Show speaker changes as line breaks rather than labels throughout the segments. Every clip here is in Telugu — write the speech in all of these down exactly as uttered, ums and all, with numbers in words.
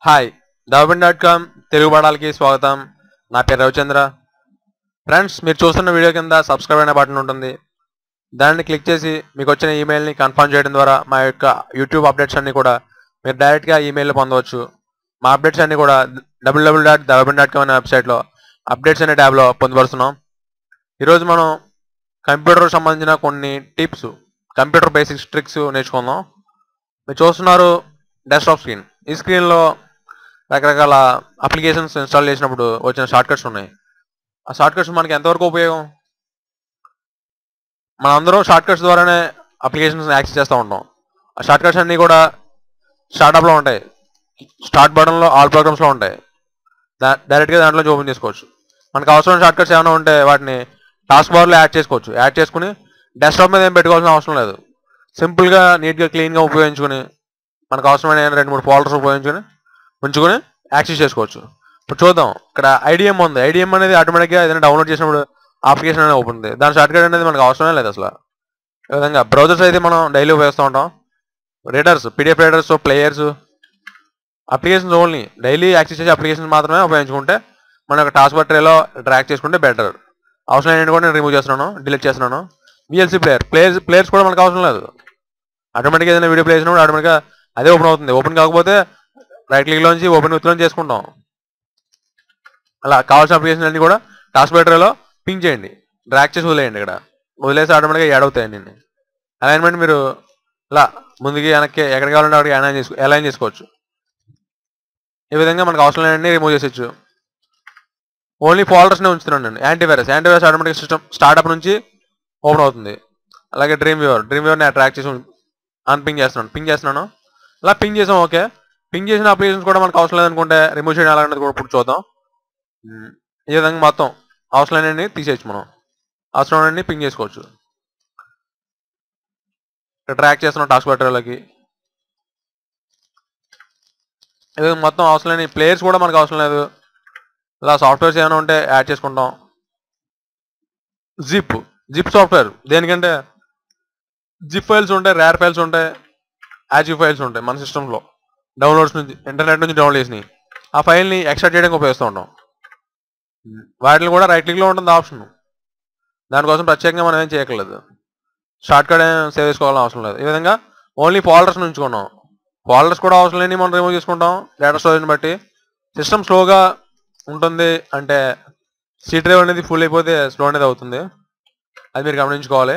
Hi development dot com Telugu పాఠాలకి స్వాగతం. నా పేరు రవిచంద్ర. ఫ్రెండ్స్, మీరు చూస్తున్న వీడియో కింద సబ్స్క్రైబ్ అనే బటన్ ఉంటుంది. దాన్ని క్లిక్ చేసి మీకు వచ్చిన ఈమెయిల్ని కన్ఫర్మ్ చేయడం ద్వారా మా యొక్క యూట్యూబ్ అప్డేట్స్ అన్నీ కూడా మీరు డైరెక్ట్గా ఈమెయిల్లో పొందవచ్చు. మా అప్డేట్స్ అన్నీ కూడా W W dot development dot com అనే వెబ్సైట్లో అప్డేట్స్ అనే ట్యాబ్లో పొందుపరుస్తున్నాం. ఈరోజు మనం కంప్యూటర్కి సంబంధించిన కొన్ని టిప్స్, కంప్యూటర్ బేసిక్స్, ట్రిక్స్ నేర్చుకుందాం. మీరు చూస్తున్నారు డెస్క్టాప్ స్క్రీన్. ఈ స్క్రీన్లో రకరకాల అప్లికేషన్స్ ఇన్స్టాల్ చేసినప్పుడు వచ్చిన షార్ట్ కట్స్ ఉన్నాయి. ఆ షార్ట్ కట్స్ మనకి ఎంతవరకు ఉపయోగం? మనం అందరం షార్ట్ కట్స్ ద్వారానే అప్లికేషన్స్ యాక్సెస్ చేస్తూ ఉంటాం. ఆ షార్ట్ కట్స్ అన్నీ కూడా స్టార్టప్లో ఉంటాయి. స్టార్ట్ బటన్లో ఆల్ ప్రోగ్రామ్స్లో ఉంటాయి. దా డైరెక్ట్గా దాంట్లో ఓపెన్ చేసుకోవచ్చు. మనకు అవసరం షార్ట్ కట్స్ ఏమైనా ఉంటే వాటిని టాస్క్ బార్లో యాడ్ చేసుకోవచ్చు. యాడ్ చేసుకుని డెస్క్టాప్ మీద ఏం పెట్టుకోవాల్సిన అవసరం లేదు. సింపుల్గా నీట్గా క్లీన్గా ఉపయోగించుకుని మనకు అవసరమైన రెండు మూడు ఫోల్డర్స్ ఉపయోగించుకొని ఉంచుకొని యాక్సెస్ చేసుకోవచ్చు. ఇప్పుడు చూద్దాం. ఇక్కడ ఐడిఎం ఉంది. ఐడిఎం అనేది ఆటోమేటిక్గా ఏదైనా డౌన్లోడ్ చేసినప్పుడు అప్లికేషన్ అనేది ఓపెన్ ఉంది. దాని షార్ట్ కట్ అనేది మనకు అవసరమే లేదు అసలు. ఈ విధంగా బ్రౌజర్స్ అయితే మనం డైలీ ఉపయోగిస్తూ ఉంటాం. Readers, PDF readers, players, applications only daily access చేసే అప్లికేషన్స్ మాత్రమే ఉపయోగించుకుంటే మన యొక్క టాస్క్ బార్ ట్రేలో డ్రాగ్ చేసుకుంటే బెటర్. అవసరం ఏంటంటే కూడా నేను రిమూవ్ చేస్తున్నాను, డిలీట్ చేస్తున్నాను. విఎల్సీ ప్లేయర్ ప్లేయర్స్ ప్లేయర్స్ కూడా మనకు అవసరం లేదు. ఆటోమేటిక్గా ఏదైనా వీడియో ప్లే చేసినప్పుడు ఆటోమేటిక్గా అదే ఓపెన్ అవుతుంది. ఓపెన్ కాకపోతే రైట్ క్లిక్లోంచి ఓపెన్ విత్లో చేసుకుంటాం. అలా కావాల్సిన అప్లికేషన్ అన్ని కూడా టాస్క్ బెటర్లో పింక్ చేయండి, డ్రాగ్ చేసి వదిలేయండి. ఇక్కడ వదిలేసి ఆటోమేటిక్గా యాడ్ అవుతాయండి. అలైన్మెంట్ మీరు ఇలా ముందుకి వెనక్కి ఎక్కడ కావాలంటే అక్కడికి అలైన్ చేసుకో అలైన్ చేసుకోవచ్చు. ఈ విధంగా మనకు అవసరం లేని రిమూవ్ చేసేచ్చు. ఓన్లీ ఫోల్డర్స్నే ఉంచుతున్నాను నేను. Antivirus antivirus automatic system startup నుంచి ఓపెన్ అవుతుంది. అలాగే డ్రీమ్ వ్యూవర్ డ్రీమ్ వ్యూవర్ని ట్రాక్ చేసి అన్పింగ్ చేస్తున్నాను పింగ్ చేస్తున్నాను అలా పింగ్ చేసాం. ఓకే, పింగ్ చేసిన అప్లికేషన్స్ కూడా మనకు అవసరం లేదనుకుంటే రిమూవ్ చేయడం అలాంటిది కూడా ఇప్పుడు చూద్దాం. ఈ విధంగా మొత్తం అవసరం లేని తీసేయచ్చు. మనం అవసరం లేని పింగ్ చేసుకోవచ్చు. ఇక్కడ ట్రాక్ చేస్తున్నాం టాస్క్ బటర్లకి. ఇది మొత్తం అవసరం లేని ప్లేయర్స్ కూడా మనకు అవసరం లేదు. ఇలా సాఫ్ట్వేర్స్ ఏమైనా ఉంటే యాడ్ చేసుకుంటాం. జిప్ జిప్ సాఫ్ట్వేర్ దేనికంటే జిప్ ఫైల్స్ ఉంటాయి, రేర్ ఫైల్స్ ఉంటాయి, యాజివ్ ఫైల్స్ ఉంటాయి. మన సిస్టంలో డౌన్లోడ్స్ నుంచి ఇంటర్నెట్ నుంచి డౌన్లోడ్ చేసినాయి ఆ ఫైల్ని ఎక్స్ట్రాక్ట్ చేయడానికి ఉపయోగిస్తూ ఉంటాం. వాటిని కూడా రైట్ క్లిక్లో ఉంటుంది ఆప్షన్. దానికోసం ప్రత్యేకంగా మనం ఏం చేయట్లేదు. షార్ట్ కట్ ఏం సేవ్ చేసుకోవాలని అవసరం లేదు. ఈ విధంగా ఓన్లీ ఫోల్డర్స్ ఉంచుకున్నాం. ఫోల్డర్స్ కూడా అవసరం లేని మనం రిమూవ్ చేసుకుంటాం. డేటా స్టోరేజ్ని బట్టి సిస్టమ్ స్లోగా ఉంటుంది. అంటే సీ డ్రైవ్ అనేది ఫుల్ అయిపోతే స్లో అనేది అవుతుంది. అది మీరు గమనించుకోవాలి.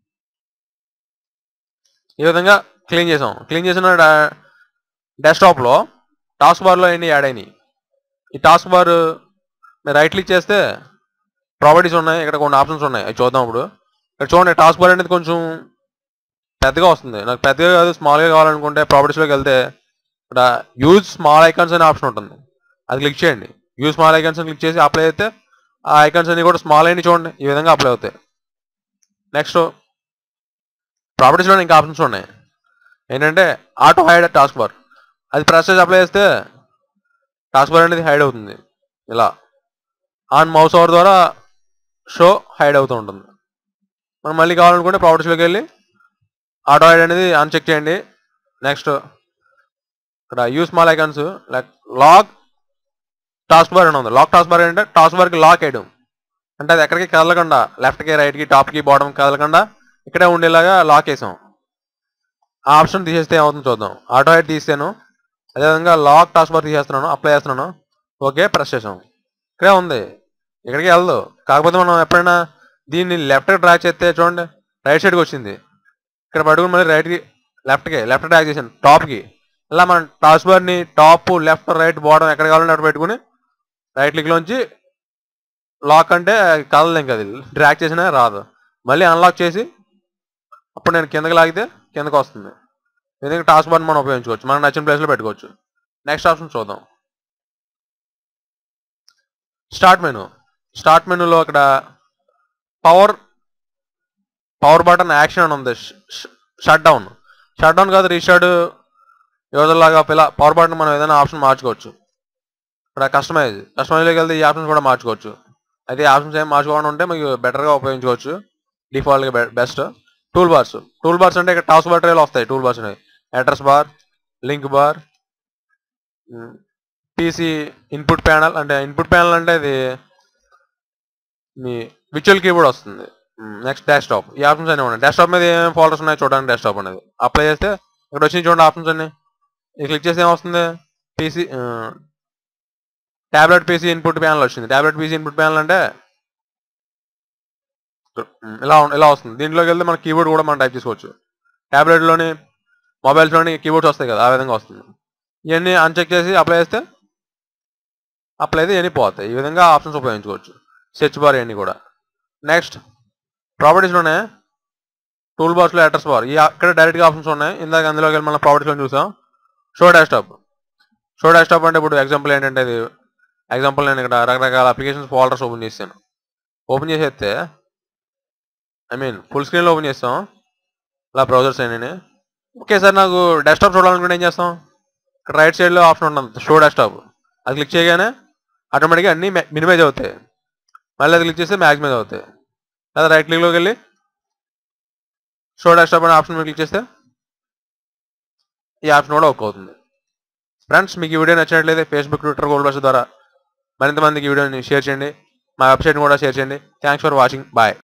ఈ విధంగా క్లీన్ చేసాం. క్లీన్ చేసిన డెస్క్టాప్లో టాస్క్ బార్లో అన్ని యాడ్ అయినాయి. ఈ టాస్క్ బార్ మీరు రైట్ క్లిక్ చేస్తే ప్రాపర్టీస్ ఉన్నాయి. ఇక్కడ కొన్ని ఆప్షన్స్ ఉన్నాయి, అవి చూద్దాం. ఇప్పుడు ఇక్కడ చూడండి, టాస్క్ బార్ అనేది కొంచెం పెద్దగా వస్తుంది. నాకు పెద్దగా కాదు, స్మాల్గా కావాలనుకుంటే ప్రాపర్టీస్లోకి వెళ్తే ఇక్కడ యూజ్ స్మాల్ ఐకాన్స్ అనే ఆప్షన్ ఉంటుంది. అది క్లిక్ చేయండి. యూజ్ స్మాల్ ఐకాన్స్ క్లిక్ చేసి అప్లై అయితే ఆ ఐకాన్స్ అన్ని కూడా స్మాల్ అయినా చూడండి, ఈ విధంగా అప్లై అవుతాయి. నెక్స్ట్ ప్రాపర్టీస్లో ఇంకా ఆప్షన్స్ ఉన్నాయి. ఏంటంటే ఆటో హైడ్ టాస్క్ బార్, అది ప్రెస్ చేసి అప్లై చేస్తే టాస్క్ బార్ అనేది హైడ్ అవుతుంది. ఇలా ఆన్ మౌస్ ఓవర్ ద్వారా షో హైడ్ అవుతూ ఉంటుంది. మనం మళ్ళీ కావాలనుకుంటే ప్రాపర్టీస్లోకి వెళ్ళి ఆటో హైడ్ అనేది అన్చెక్ చేయండి. నెక్స్ట్ ఇక్కడ use small icons like lock task bar అని ఉంది. లాక్ టాస్క్ బార్ ఏంటంటే టాస్క్ బార్కి లాక్ వేయడం అంటే అది ఎక్కడికి కదలకుండా, లెఫ్ట్కి రైట్కి టాప్కి బాటమ్ కదలకుండా ఇక్కడే ఉండేలాగా లాక్ వేసాం. ఆ ఆప్షన్ తీసేస్తే ఏమవుతుందో చూద్దాం. ఆటో హైడ్ తీసాను, అదేవిధంగా లాక్ టాస్క్ బార్ తీసేస్తున్నాను, అప్లై చేస్తున్నాను. ఓకే, ప్రెస్ చేసాం. ఇక్కడే ఉంది, ఇక్కడికి వెళ్ళదు. కాకపోతే మనం ఎప్పుడైనా దీన్ని లెఫ్ట్కి డ్రాగ్ చేస్తే చూడండి రైట్ సైడ్కి వచ్చింది. ఇక్కడ పట్టుకుని మళ్ళీ రైట్కి లెఫ్ట్కి లెఫ్ట్ డ్రాగ్ చేసాను టాప్కి. ఇలా మనం టాస్క్ బార్ని టాప్, లెఫ్ట్, రైట్, బాటమ్ ఎక్కడ కావాలంటే అక్కడ పెట్టుకుని రైట్ క్లిక్లోంచి లాక్ అంటే కదలదు, ఇంకా అది డ్రాగ్ చేసినా రాదు. మళ్ళీ అన్లాక్ చేసి అప్పుడు నేను కిందకి లాగితే కిందకి వస్తుంది. ఎందుకంటే టాస్క్ బార్ని మనం ఉపయోగించుకోవచ్చు, మనకు నచ్చిన ప్లేస్లో పెట్టుకోవచ్చు. నెక్స్ట్ ఆప్షన్ చూద్దాం. Start menu. స్టార్ట్ మెనూలో ఇక్కడ పవర్ పవర్ బటన్ యాక్షన్ అని ఉంది. షట్ డౌన్ షట్ డౌన్ కాదు, రీస్టార్ట్ యూజర్ లాగా పిల్ల పవర్ బటన్ మనం ఏదైనా ఆప్షన్ మార్చుకోవచ్చు. ఇక్కడ కస్టమైజ్ కస్టమైజ్లోకి వెళ్తే ఈ ఆప్షన్స్ కూడా మార్చుకోవచ్చు. అయితే ఈ ఆప్షన్స్ ఏం మార్చుకోవడం ఉంటే మీకు బెటర్గా ఉపయోగించుకోవచ్చు. డిఫాల్ట్గా best. Tool bars tool bars అంటే ఇక్కడ టాస్క్ బార్ ట్రేలో వస్తాయి. టూల్ బార్స్ అనేవి address bar, link bar, PC input panel అంటే ఇన్పుట్ ప్యానల్ అంటే ఇది మీ విచువల్ కీబోర్డ్ వస్తుంది. Next desktop. ఈ ఆప్షన్స్ అన్నీ ఉన్నాయి. డెస్క్టాప్ మీద ఏమేమి ఫోల్డర్స్ ఉన్నాయి చూడడానికి డెస్క్టాప్ అనేది అప్లై చేస్తే ఇక్కడ వచ్చి చూడండి ఆప్షన్స్ అన్ని. ఇది క్లిక్ చేస్తే ఏమొస్తుంది? PC tablet PC input panel వచ్చింది. ట్యాబ్లెట్ పీసీ ఇన్పుట్ ప్యానల్ అంటే ఇలా ఇలా వస్తుంది. దీంట్లోకి వెళ్తే మన కీబోర్డ్ కూడా మనం టైప్ చేసుకోవచ్చు. ట్యాబ్లెట్లోని మొబైల్స్లోని కీబోర్డ్స్ వస్తాయి కదా, ఆ విధంగా వస్తుంది. ఇవన్నీ అన్చెక్ చేసి అప్లై చేస్తే అప్లై అయితే ఇవన్నీ పోతాయి. ఈ విధంగా ఆప్షన్స్ ఉపయోగించుకోవచ్చు. సెర్చ్ బార్ ఇవన్నీ కూడా. నెక్స్ట్ ప్రాపర్టీస్లోనే టూల్ బార్స్లో అడ్రస్ బార్ ఈ అక్కడ డైరెక్ట్గా ఆప్షన్స్ ఉన్నాయి. ఇందాక అందులోకి వెళ్ళి మనం ప్రాపర్టీస్లో చూసాం. Show desktop. షో డెస్క్టాప్ అంటే ఇప్పుడు ఎగ్జాంపుల్ ఏంటంటే ఇది ఎగ్జాంపుల్ నేను ఇక్కడ రకరకాల అప్లికేషన్స్ ఫోల్డర్స్ ఓపెన్ చేశాను. ఓపెన్ చేసేస్తే ఐ మీన్ ఫుల్ స్క్రీన్లో ఓపెన్ చేస్తాం ఇలా బ్రౌజర్స్ అయినా. ఓకే సార్ నాకు డెస్క్టాప్ చూడాలనుకుంటే ఏం చేస్తాం? ఇక్కడ రైట్ సైడ్లో ఆప్షన్ ఉంటుంది షో డెస్క్టాప్. అది క్లిక్ చేయగానే ఆటోమేటిక్గా అన్నీ మినిమైజ్ అవుతాయి. మళ్ళీ అది క్లిక్ చేస్తే మ్యాక్సిమైజ్ అవుతాయి. లేదా రైట్ క్లిక్లోకి వెళ్ళి షో డెస్క్టాప్ అనే ఆప్షన్ మీద క్లిక్ చేస్తే ఈ ఆప్షన్ కూడా వర్క్ అవుతుంది. ఫ్రెండ్స్ మీకు ఈ వీడియో నచ్చినట్లయితే ఫేస్బుక్, ట్విట్టర్, గూగుల్ ప్లస్ ద్వారా మరింత మందికి ఈ వీడియోని షేర్ చేయండి. మా వెబ్సైట్ని కూడా షేర్ చేయండి. Thanks for watching. బాయ్.